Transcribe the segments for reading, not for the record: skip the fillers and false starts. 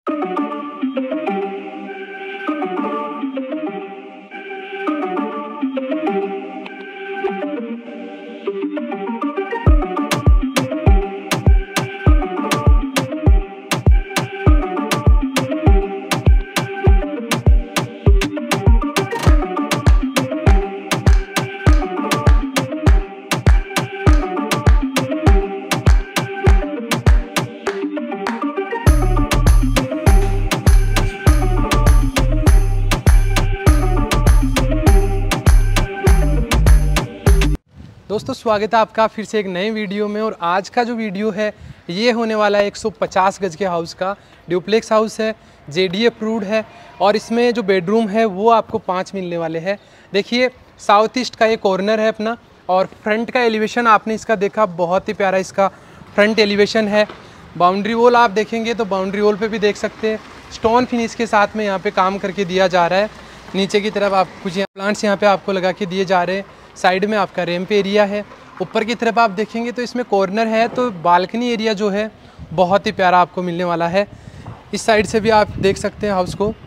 दोस्तों स्वागत है आपका फिर से एक नए वीडियो में। और आज का जो वीडियो है ये होने वाला है 150 गज के हाउस का ड्यूप्लेक्स हाउस है, जेडी अप्रूव्ड है। और इसमें जो बेडरूम है वो आपको 5 मिलने वाले हैं। देखिए साउथ ईस्ट का ये कॉर्नर है अपना, और फ्रंट का एलिवेशन आपने इसका देखा, बहुत ही प्यारा इसका फ्रंट एलिवेशन है। बाउंड्री वॉल आप देखेंगे तो बाउंड्री वॉल पे भी देख सकते हैं स्टोन फिनिश के साथ में यहाँ पे काम करके दिया जा रहा है। नीचे की तरफ आप कुछ प्लांट्स यहाँ पे आपको लगा के दिए जा रहे हैं। साइड में आपका रैंप एरिया है। ऊपर की तरफ आप देखेंगे तो इसमें कॉर्नर है, तो बालकनी एरिया जो है बहुत ही प्यारा आपको मिलने वाला है। इस साइड से भी आप देख सकते हैं हाउस को।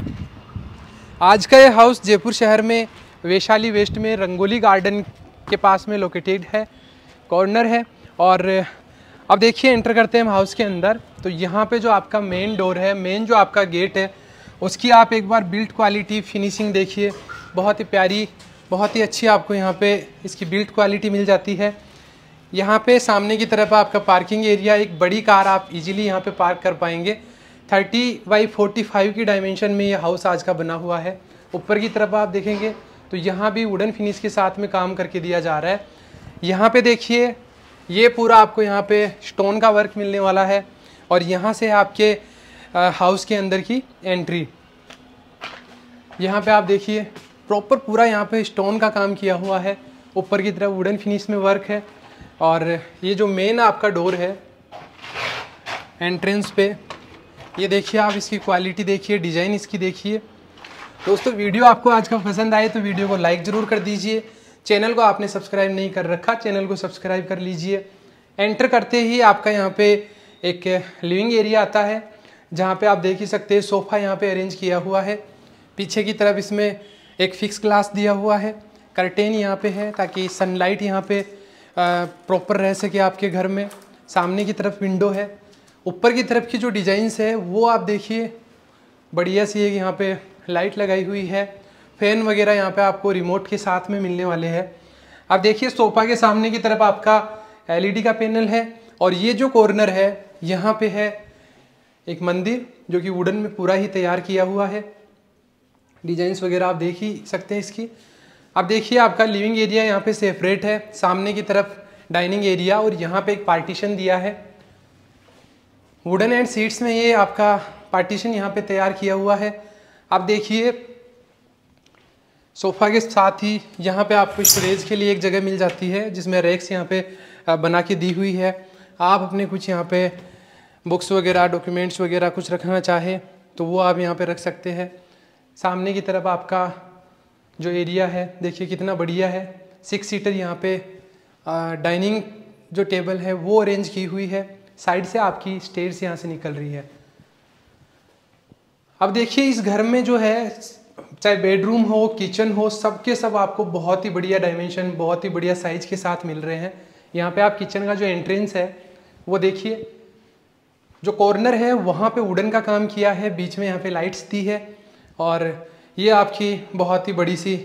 आज का ये हाउस जयपुर शहर में वैशाली वेस्ट में रंगोली गार्डन के पास में लोकेटेड है, कॉर्नर है। और अब देखिए एंटर करते हैं हम हाउस के अंदर। तो यहाँ पे जो आपका मेन डोर है, मेन जो आपका गेट है, उसकी आप एक बार बिल्ड क्वालिटी फिनिशिंग देखिए, बहुत ही प्यारी, बहुत ही अच्छी आपको यहाँ पे इसकी बिल्ड क्वालिटी मिल जाती है। यहाँ पे सामने की तरफ आपका पार्किंग एरिया, एक बड़ी कार आप इजीली यहाँ पे पार्क कर पाएंगे। 30x45 की डायमेंशन में ये हाउस आज का बना हुआ है। ऊपर की तरफ आप देखेंगे तो यहाँ भी वुडन फिनिश के साथ में काम करके दिया जा रहा है। यहाँ पे देखिए ये पूरा आपको यहाँ पे स्टोन का वर्क मिलने वाला है। और यहाँ से आपके हाउस के अंदर की एंट्री, यहाँ पे आप देखिए प्रॉपर पूरा यहाँ पे स्टोन का काम किया हुआ है। ऊपर की तरफ वुडन फिनिश में वर्क है। और ये जो मेन आपका डोर है एंट्रेंस पे, ये देखिए आप इसकी क्वालिटी देखिए, डिज़ाइन इसकी देखिए। दोस्तों वीडियो आपको आज का पसंद आए तो वीडियो को लाइक ज़रूर कर दीजिए। चैनल को आपने सब्सक्राइब नहीं कर रखा, चैनल को सब्सक्राइब कर लीजिए। एंटर करते ही आपका यहाँ पे एक लिविंग एरिया आता है, जहाँ पे आप देख ही सकते हैं सोफ़ा यहाँ पे अरेंज किया हुआ है। पीछे की तरफ इसमें एक फिक्स ग्लास दिया हुआ है, कर्टेन यहाँ पे है ताकि सनलाइट यहाँ पे प्रॉपर रह सके आपके घर में। सामने की तरफ विंडो है। ऊपर की तरफ की जो डिज़ाइंस है वो आप देखिए, बढ़िया सी एक यहाँ पे लाइट लगाई हुई है। फैन वगैरह यहाँ पे आपको रिमोट के साथ में मिलने वाले हैं। आप देखिए सोफ़ा के सामने की तरफ आपका LED का पैनल है। और ये जो कॉर्नर है यहाँ पे है एक मंदिर जो कि वुडन में पूरा ही तैयार किया हुआ है। डिजाइन्स वगैरह आप देख ही सकते हैं इसकी। अब देखिए आपका लिविंग एरिया यहाँ पे सेपरेट है, सामने की तरफ डाइनिंग एरिया, और यहाँ पे एक पार्टीशन दिया है। वुडन एंड सीट्स में ये आपका पार्टीशन यहाँ पे तैयार किया हुआ है। आप देखिए सोफ़ा के साथ ही यहाँ पे आपको स्टोरेज के लिए एक जगह मिल जाती है, जिसमें रैक्स यहाँ पे बना के दी हुई है। आप अपने कुछ यहाँ पे बुक्स वगैरह, डॉक्यूमेंट्स वगैरह कुछ रखना चाहें तो वो आप यहाँ पे रख सकते हैं। सामने की तरफ आपका जो एरिया है देखिए कितना बढ़िया है। 6 सीटर यहाँ पे डाइनिंग जो टेबल है वो अरेंज की हुई है। साइड से आपकी स्टेयर्स यहाँ से निकल रही है। अब देखिए इस घर में जो है, चाहे बेडरूम हो, किचन हो, सब के सब आपको बहुत ही बढ़िया डायमेंशन, बहुत ही बढ़िया साइज के साथ मिल रहे हैं। यहाँ पे आप किचन का जो एंट्रेंस है वो देखिए, जो कॉर्नर है वहाँ पे वुडन का काम किया है, बीच में यहाँ पे लाइट्स दी है। और ये आपकी बहुत ही बड़ी सी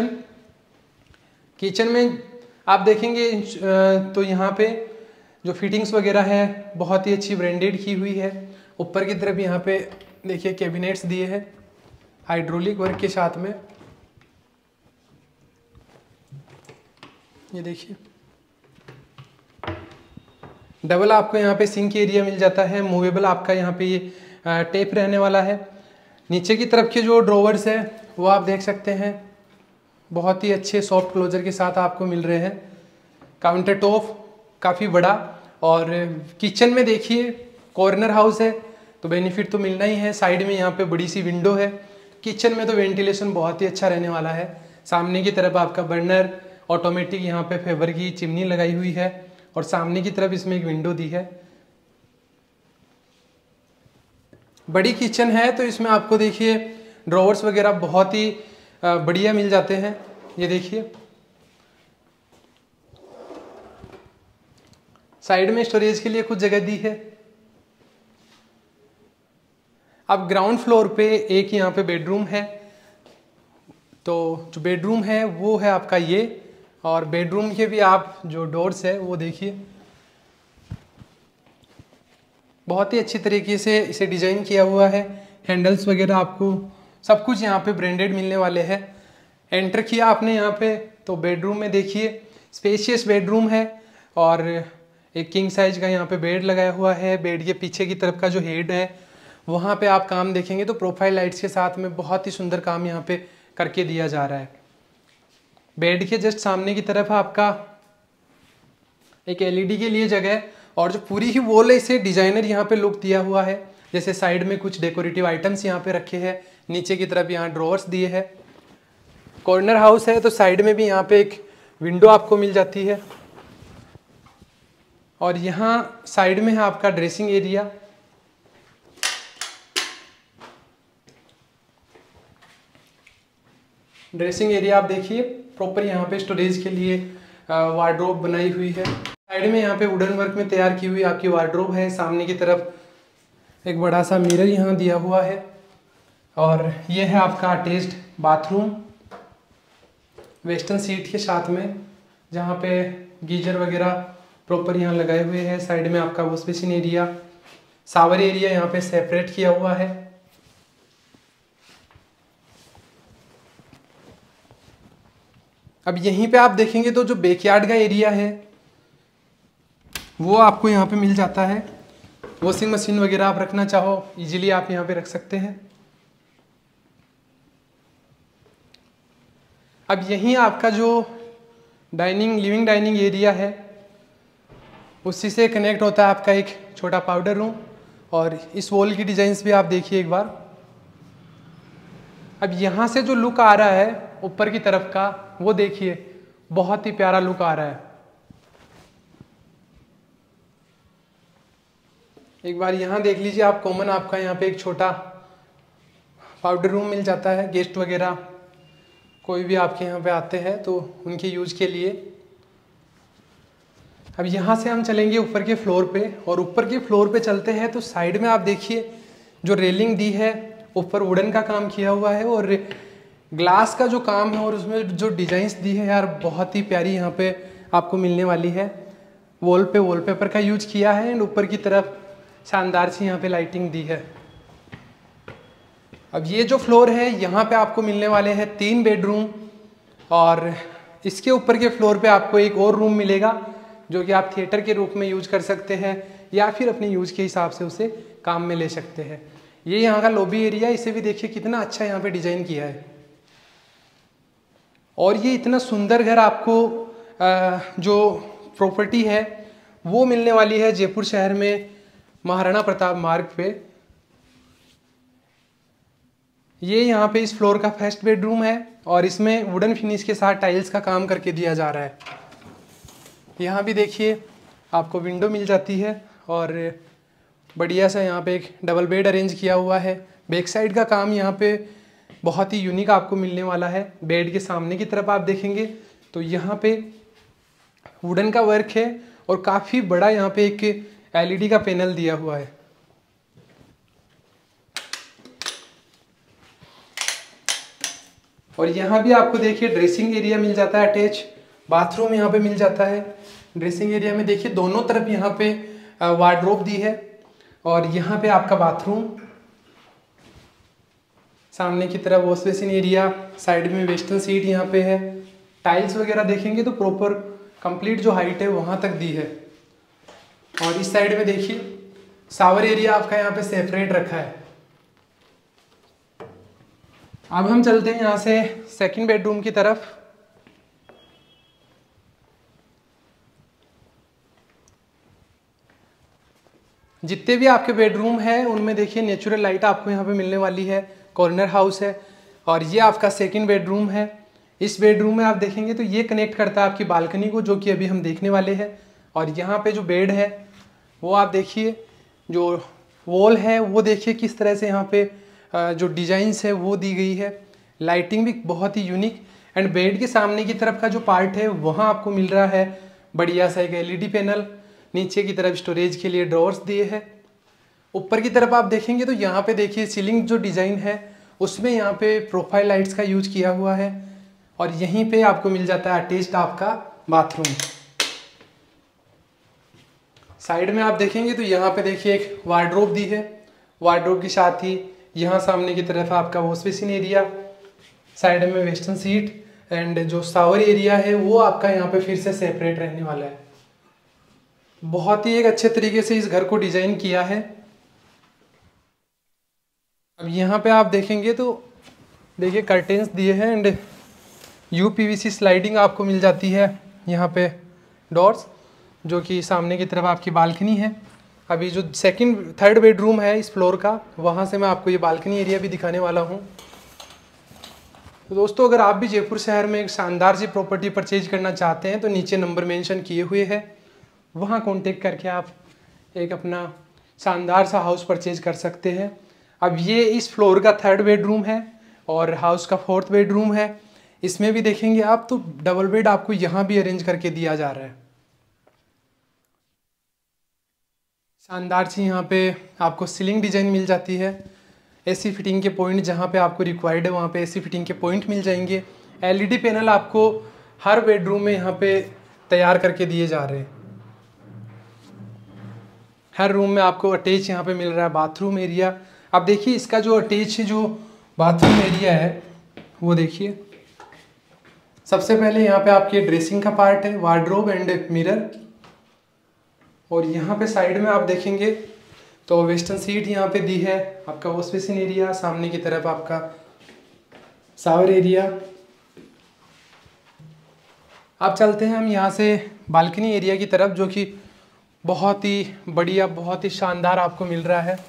किचन में आप देखेंगे तो यहाँ पे जो फिटिंग्स वगैरह है बहुत ही अच्छी ब्रांडेड की हुई है। ऊपर की तरफ यहाँ पे देखिए कैबिनेट्स दिए हैं हाइड्रोलिक वर्क के साथ में। ये देखिए डबल आपको यहाँ पे सिंक एरिया मिल जाता है। मूवेबल आपका यहाँ पे ये टेप रहने वाला है। नीचे की तरफ के जो ड्रॉवर्स है वो आप देख सकते हैं, बहुत ही अच्छे सॉफ्ट क्लोजर के साथ आपको मिल रहे हैं। काउंटर टॉप काफ़ी बड़ा। और किचन में देखिए कॉर्नर हाउस है तो बेनिफिट तो मिलना ही है। साइड में यहाँ पे बड़ी सी विंडो है। किचन में तो वेंटिलेशन बहुत ही अच्छा रहने वाला है। सामने की तरफ आपका बर्नर ऑटोमेटिक यहाँ पे फेबर की चिमनी लगाई हुई है। और सामने की तरफ इसमें एक विंडो दी है। बड़ी किचन है तो इसमें आपको देखिए ड्रॉवर्स वगैरह बहुत ही बढ़िया मिल जाते हैं। ये देखिए साइड में स्टोरेज के लिए कुछ जगह दी है। अब ग्राउंड फ्लोर पे एक यहाँ पे बेडरूम है, तो जो बेडरूम है वो है आपका ये, और बेडरूम के भी आप जो डोर्स है वो देखिए बहुत ही अच्छी तरीके से इसे डिजाइन किया हुआ है। हैंडल्स वगैरह आपको सब कुछ यहाँ पे ब्रांडेड मिलने वाले हैं। एंटर किया आपने यहाँ पे तो बेडरूम में देखिए स्पेशियस बेडरूम है, और एक किंग साइज का यहाँ पे बेड लगाया हुआ है। बेड के पीछे की तरफ का जो हेड है वहाँ पे आप काम देखेंगे तो प्रोफाइल लाइट्स के साथ में बहुत ही सुंदर काम यहाँ पे करके दिया जा रहा है। बेड के जस्ट सामने की तरफ आपका एक एलईडी के लिए जगह है, और जो पूरी ही वॉल है इसे डिजाइनर यहाँ पे लुक दिया हुआ है। जैसे साइड में कुछ डेकोरेटिव आइटम्स यहाँ पे रखे हैं, नीचे की तरफ यहाँ ड्रॉवर्स दिए हैं। कॉर्नर हाउस है तो साइड में भी यहाँ पे एक विंडो आपको मिल जाती है, और यहाँ साइड में है आपका ड्रेसिंग एरिया। ड्रेसिंग एरिया आप देखिए प्रॉपर यहाँ पे स्टोरेज के लिए वार्डरोब बनाई हुई है। साइड में यहाँ पे वुडन वर्क में तैयार की हुई आपकी वार्डरोब है। सामने की तरफ एक बड़ा सा मिरर यहाँ दिया हुआ है, और ये है आपका अटैच्ड बाथरूम वेस्टर्न सीट के साथ में, जहाँ पे गीजर वगैरह प्रॉपर यहाँ लगाए हुए हैं। साइड में आपका wash basin area, shower area यहाँ पे सेपरेट किया हुआ है। अब यहीं पे आप देखेंगे तो जो बैकयार्ड का एरिया है वो आपको यहाँ पे मिल जाता है। वॉशिंग मशीन वगैरह आप रखना चाहो इजीली आप यहाँ पे रख सकते हैं। अब यहीं आपका जो लिविंग डाइनिंग एरिया है उसी से कनेक्ट होता है आपका एक छोटा पाउडर रूम, और इस वॉल की डिजाइन्स भी आप देखिए एक बार। अब यहाँ से जो लुक आ रहा है ऊपर की तरफ का वो देखिए बहुत ही प्यारा लुक आ रहा है। एक बार यहाँ देख लीजिए आप, कॉमन आपका यहाँ पे एक छोटा पाउडर रूम मिल जाता है। गेस्ट वगैरह कोई भी आपके यहाँ पे आते हैं तो उनके यूज के लिए। अब यहाँ से हम चलेंगे ऊपर के फ्लोर पे, और ऊपर के फ्लोर पे चलते हैं तो साइड में आप देखिए जो रेलिंग दी है ऊपर वुडन का काम किया हुआ है, और ग्लास का जो काम है और उसमें जो डिजाइन्स दी है यार बहुत ही प्यारी यहाँ पे आपको मिलने वाली है। वॉल पे वॉलपेपर का यूज किया है, एंड ऊपर की तरफ शानदार सी यहाँ पे लाइटिंग दी है। अब ये जो फ्लोर है यहाँ पे आपको मिलने वाले हैं 3 बेडरूम, और इसके ऊपर के फ्लोर पे आपको एक और रूम मिलेगा जो कि आप थिएटर के रूप में यूज कर सकते हैं, या फिर अपने यूज के हिसाब से उसे काम में ले सकते हैं। ये यहाँ का लॉबी एरिया, इसे भी देखिए कितना अच्छा यहाँ पे डिजाइन किया है। और ये इतना सुंदर घर आपको जो प्रॉपर्टी है वो मिलने वाली है जयपुर शहर में महाराणा प्रताप मार्ग पे। ये यहाँ पे इस फ्लोर का फर्स्ट बेडरूम है, और इसमें वुडन फिनिश के साथ टाइल्स का काम करके दिया जा रहा है। यहाँ भी देखिए आपको विंडो मिल जाती है, और बढ़िया सा यहाँ पे एक डबल बेड अरेंज किया हुआ है। बैक साइड का काम यहाँ पे बहुत ही यूनिक आपको मिलने वाला है। बेड के सामने की तरफ आप देखेंगे तो यहाँ पे वुडन का वर्क है, और काफ़ी बड़ा यहाँ पे एक एलईडी का पैनल दिया हुआ है। और यहाँ भी आपको देखिए ड्रेसिंग एरिया मिल जाता है अटैच, बाथरूम यहाँ पे मिल जाता है। ड्रेसिंग एरिया में देखिए दोनों तरफ यहाँ पे वार्डरोब दी है, और यहाँ पे आपका बाथरूम, सामने की तरफ वॉश बेसिन एरिया, साइड में वेस्टर्न सीट यहाँ पे है। टाइल्स वगैरह देखेंगे तो प्रॉपर कंप्लीट जो हाइट है वहाँ तक दी है। और इस साइड में देखिए शावर एरिया आपका यहाँ पे सेपरेट रखा है। अब हम चलते हैं यहाँ से सेकंड बेडरूम की तरफ। जितने भी आपके बेडरूम है उनमें देखिए नेचुरल लाइट आपको यहाँ पे मिलने वाली है। कॉर्नर हाउस है, और ये आपका सेकंड बेडरूम है। इस बेडरूम में आप देखेंगे तो ये कनेक्ट करता है आपकी बालकनी को, जो कि अभी हम देखने वाले हैं। और यहाँ पे जो बेड है वो आप देखिए जो वॉल है वो देखिए किस तरह से यहाँ पे जो डिजाइन्स है वो दी गई है। लाइटिंग भी बहुत ही यूनिक। एंड बेड के सामने की तरफ का जो पार्ट है वहाँ आपको मिल रहा है बढ़िया सा एक एलईडी पैनल। नीचे की तरफ स्टोरेज के लिए ड्रॉर्स दिए हैं। ऊपर की तरफ आप देखेंगे तो यहाँ पे देखिए सीलिंग जो डिज़ाइन है उसमें यहाँ पे प्रोफाइल लाइट्स का यूज किया हुआ है। और यहीं पे आपको मिल जाता है अटैच्ड आपका बाथरूम। साइड में आप देखेंगे तो यहाँ पे देखिए एक वार्डरोब दी है। वार्डरोब के साथ ही यहाँ सामने की तरफ आपका वॉश बेसिन एरिया, साइड में वेस्टर्न सीट एंड जो शावर एरिया है वो आपका यहाँ पे फिर से सेपरेट रहने वाला है। बहुत ही एक अच्छे तरीके से इस घर को डिजाइन किया है। अब यहाँ पे आप देखेंगे तो देखिए कर्टेन्स दिए हैं एंड यूपीवीसी स्लाइडिंग आपको मिल जाती है यहाँ पे डोर्स, जो कि सामने की तरफ आपकी बालकनी है। अभी जो थर्ड बेडरूम है इस फ्लोर का, वहाँ से मैं आपको ये बालकनी एरिया भी दिखाने वाला हूँ। तो दोस्तों अगर आप भी जयपुर शहर में एक शानदार सी प्रॉपर्टी परचेज करना चाहते हैं तो नीचे नंबर मेंशन किए हुए हैं, वहाँ कॉन्टेक्ट करके आप एक अपना शानदार सा हाउस परचेज कर सकते हैं। अब ये इस फ्लोर का थर्ड बेडरूम है और हाउस का फोर्थ बेडरूम है। इसमें भी देखेंगे आप तो डबल बेड आपको यहाँ भी अरेंज करके दिया जा रहा है। शानदार सी यहाँ पे आपको सीलिंग डिजाइन मिल जाती है। एसी फिटिंग के पॉइंट जहाँ पे आपको रिक्वायर्ड है वहाँ पे एसी फिटिंग के पॉइंट मिल जाएंगे। एलईडी पैनल आपको हर बेडरूम में यहाँ पे तैयार करके दिए जा रहे हैं। हर रूम में आपको अटैच यहाँ पे मिल रहा है बाथरूम एरिया। अब देखिए इसका जो अटैच जो बाथरूम एरिया है वो देखिए, सबसे पहले यहाँ पे आपके ड्रेसिंग का पार्ट है, वार्डरोब एंड मिरर। और यहाँ पे साइड में आप देखेंगे तो वेस्टर्न सीट यहाँ पे दी है, आपका वॉश बेसिन एरिया, सामने की तरफ आपका शावर एरिया। अब चलते हैं हम यहाँ से बालकनी एरिया की तरफ, जो कि बहुत ही बढ़िया बहुत ही शानदार आपको मिल रहा है।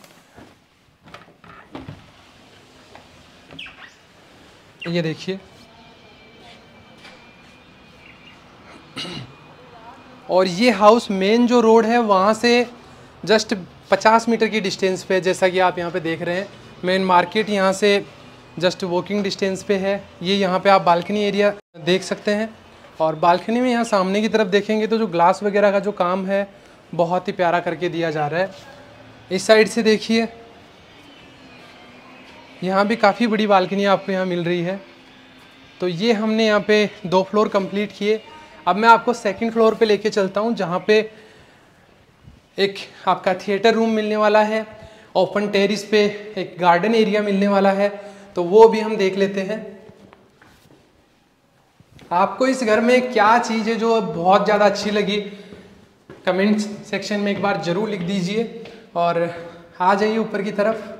ये देखिए, और ये हाउस मेन जो रोड है वहाँ से जस्ट 50 मीटर की डिस्टेंस पे, जैसा कि आप यहाँ पे देख रहे हैं। मेन मार्केट यहाँ से जस्ट वॉकिंग डिस्टेंस पे है। ये यहाँ पे आप बालकनी एरिया देख सकते हैं। और बालकनी में यहाँ सामने की तरफ देखेंगे तो जो ग्लास वगैरह का जो काम है बहुत ही प्यारा करके दिया जा रहा है। इस साइड से देखिए, यहाँ भी काफ़ी बड़ी बालकनी आपको यहाँ मिल रही है। तो ये हमने यहाँ पे 2 फ्लोर कंप्लीट किए। अब मैं आपको सेकंड फ्लोर पे लेके चलता हूँ, जहाँ पे एक आपका थिएटर रूम मिलने वाला है। ओपन टेरिस पे एक गार्डन एरिया मिलने वाला है, तो वो भी हम देख लेते हैं। आपको इस घर में क्या चीज़ है जो बहुत ज़्यादा अच्छी लगी, कमेंट सेक्शन में एक बार ज़रूर लिख दीजिए। और आ जाइए ऊपर की तरफ।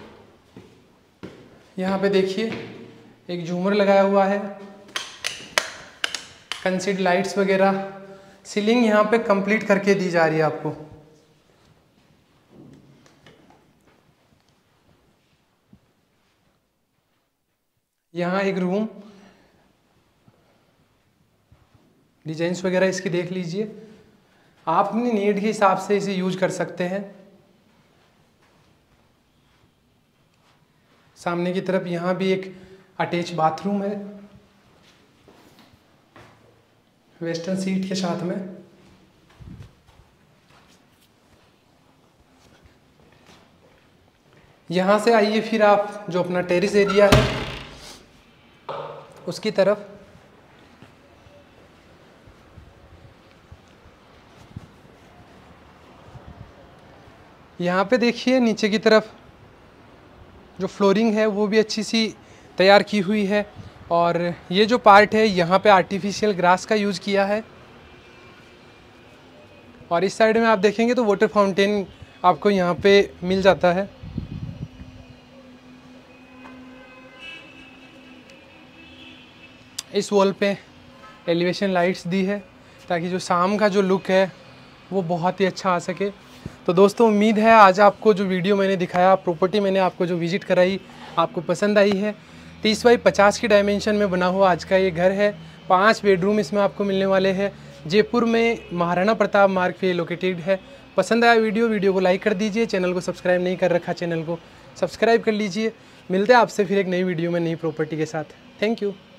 यहाँ पे देखिए एक झूमर लगाया हुआ है, कंसीड लाइट्स वगैरह, सीलिंग यहाँ पे कंप्लीट करके दी जा रही है आपको। यहाँ एक रूम, डिजाइन्स वगैरह इसकी देख लीजिए, आप अपनी नीड के हिसाब से इसे यूज कर सकते हैं। सामने की तरफ यहाँ भी एक अटैच बाथरूम है वेस्टर्न सीट के साथ में। यहाँ से आइए फिर आप जो अपना टेरिस एरिया है उसकी तरफ। यहाँ पे देखिए नीचे की तरफ जो फ्लोरिंग है वो भी अच्छी सी तैयार की हुई है। और ये जो पार्ट है यहाँ पे आर्टिफिशियल ग्रास का यूज़ किया है। और इस साइड में आप देखेंगे तो वाटर फाउंटेन आपको यहाँ पे मिल जाता है। इस वॉल पे एलिवेशन लाइट्स दी है ताकि जो शाम का जो लुक है वो बहुत ही अच्छा आ सके। तो दोस्तों उम्मीद है आज आपको जो वीडियो मैंने दिखाया, प्रॉपर्टी मैंने आपको जो विजिट कराई, आपको पसंद आई है। 30 बाई 50 की डायमेंशन में बना हुआ आज का ये घर है। 5 बेडरूम इसमें आपको मिलने वाले हैं। जयपुर में महाराणा प्रताप मार्ग पे लोकेटेड है। पसंद आया वीडियो को लाइक कर दीजिए, चैनल को सब्सक्राइब नहीं कर रखा चैनल को सब्सक्राइब कर लीजिए। मिलते हैं आपसे फिर एक नई वीडियो में नई प्रॉपर्टी के साथ। Thank you.